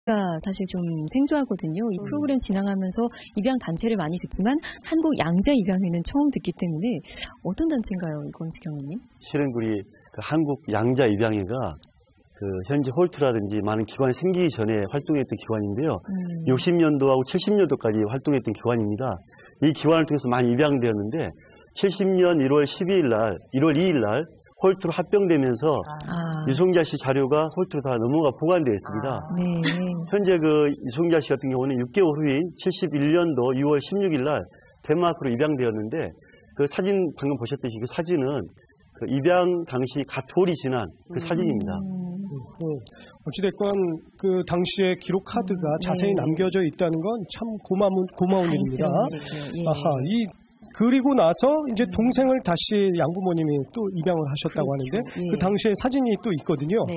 가 사실 좀 생소하거든요. 이 프로그램 진행하면서 입양 단체를 많이 듣지만 한국 양자 입양회는 처음 듣기 때문에 어떤 단체인가요, 이건수 경위님? 실은 우리 한국 양자 입양회가 현재 홀트라든지 많은 기관이 생기기 전에 활동했던 기관인데요. 60년도하고 70년도까지 활동했던 기관입니다. 이 기관을 통해서 많이 입양되었는데 70년 1월 2일 날 홀트로 합병되면서 유송자 씨 자료가 홀트로 다 넘어가 보관되어 있습니다. 네. 현재 유송자 씨 같은 경우는 6개월 후인 71년도 6월 16일 날 덴마크로 입양되었는데 그 사진 방금 보셨듯이 그 사진은 그 입양 당시 갓 돌이 지난 그 사진입니다. 어찌됐건 그 당시의 기록 카드가 자세히 남겨져 있다는 건 참 고마운 일입니다. 예. 그리고 나서 이제 동생을 다시 양부모님이 또 입양을 하셨다고 하는데 그 당시에 사진이 또 있거든요. 네.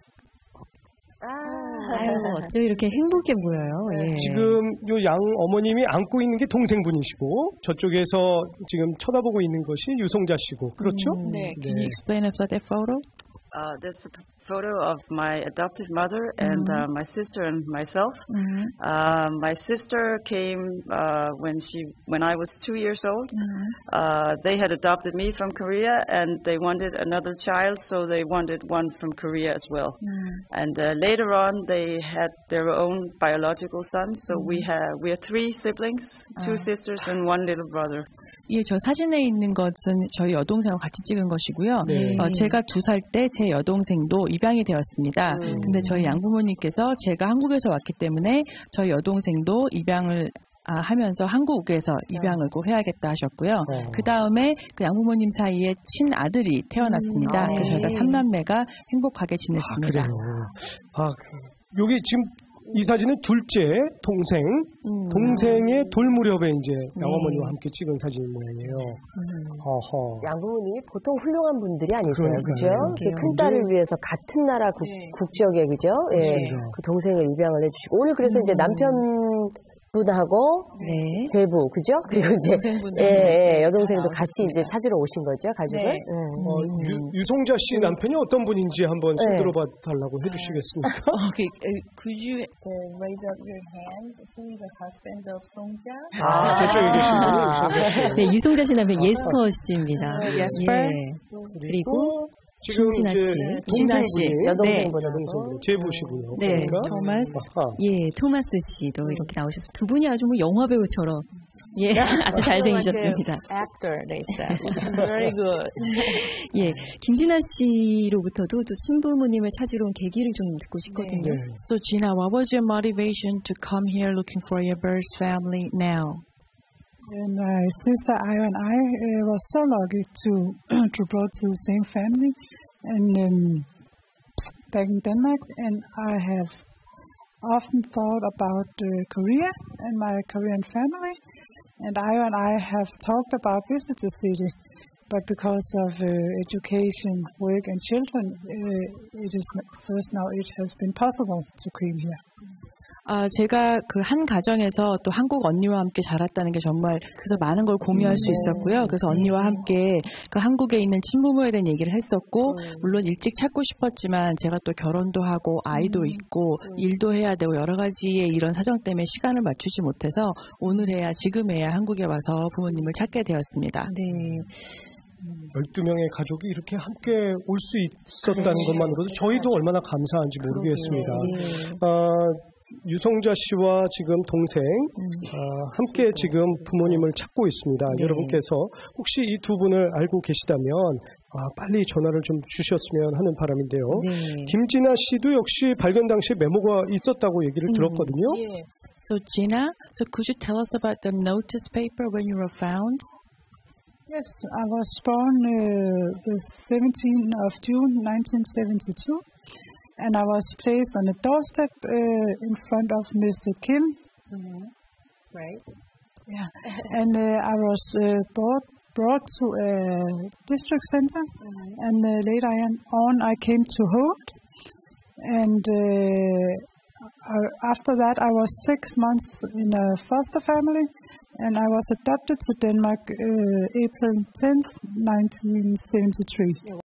아유, 어쩜 이렇게 행복해 보여요. 예. 지금 요 양 어머님이 안고 있는 게 동생분이시고 저쪽에서 지금 쳐다보고 있는 것이 유송자 씨고 그렇죠? 네. Can you explain about that photo? This photo of my adopted mother and my sister and myself. My sister came when I was 2 years old. They had adopted me from Korea, and they wanted another child, so they wanted one from Korea as well. And later on, they had their own biological son. So we are 3 siblings, 2 sisters and 1 little brother. 예, 저 사진에 있는 것은 저희 여동생하고 같이 찍은 것이고요. 네. 제가 2살 때 제 여동생도 입양이 되었습니다. 근데 저희 양부모님께서 제가 한국에서 왔기 때문에 저희 여동생도 입양을 하면서 한국에서 입양을 꼭 해야겠다 하셨고요. 그 다음에 그 양부모님 사이에 친아들이 태어났습니다. 그래서 저희가 3남매가 행복하게 지냈습니다. 그래요. 여기 지금 이 사진은 둘째 동생의 돌 무렵에 이제 양어머니와 함께 찍은 사진 모양이에요. 양부모님이 보통 훌륭한 분들이 아니세요, 그죠? 큰 딸을 위해서 같은 나라 국적에 그죠? 예, 그 동생을 입양을 해주시고 오늘 그래서 이제 남편분하고 제부 그죠? 그리고 이제 여동생도 같이 이제 찾으러 오신 거죠, 가족을. 네. 유송자 씨 남편이 어떤 분인지 한번 손들어봐 달라고 해주시겠습니까? Okay, could you raise up your hand? Who is the husband of 송자? 저쪽에 계신 분이 네, 유송자 씨 남편 예스퍼 씨입니다. 예스퍼. 그리고 지금 김진아 씨, 여동생분, 제부시고요. 네, 그러니까? 토마스. 예, 토마스 씨도 이렇게 나오셔서 두 분이 아주 뭐 영화 배우처럼 아주 잘생기셨습니다. Actor, they said. Very good. 예, 김진아 씨로부터도 또 친부모님을 찾으러 온 계기를 좀 듣고 싶거든요. So Gina, what was your motivation to come here looking for your birth family now? And my sister Ayo and I was so lucky to brought to the same family and back in Denmark. And I have often thought about Korea and my Korean family. And Ayo and I have talked about visit the city, but because of education, work, and children, it has been possible to come here. 제가 그 한 가정에서 또 한국 언니와 함께 자랐다는 게 정말 그래서 많은 걸 공유할 수 있었고요. 그래서 언니와 함께 그 한국에 있는 친부모에 대한 얘기를 했었고 물론 일찍 찾고 싶었지만 제가 또 결혼도 하고 아이도 있고 일도 해야 되고 여러 가지의 이런 사정 때문에 시간을 맞추지 못해서 오늘에야 지금에야 한국에 와서 부모님을 찾게 되었습니다. 네. 12명의 가족이 이렇게 함께 올 수 있었다는 것만으로도 저희도 얼마나 감사한지 모르겠습니다. 유송자 씨와 지금 동생 함께 지금 부모님을 찾고 있습니다. 여러분께서 혹시 이 두 분을 알고 계시다면 빨리 전화를 좀 주셨으면 하는 바람인데요. 김진아 씨도 역시 발견 당시에 메모가 있었다고 얘기를 들었거든요. So Gina, could you tell us about the notice paper when you were found? Yes, I was born the 17th of June 1972. And I was placed on a doorstep in front of Mr. Kim. Right. Yeah. And I was brought to a district center. And later on, I came to Holt. And after that, I was 6 months in a foster family. And I was adopted to Denmark April 10th, 1973.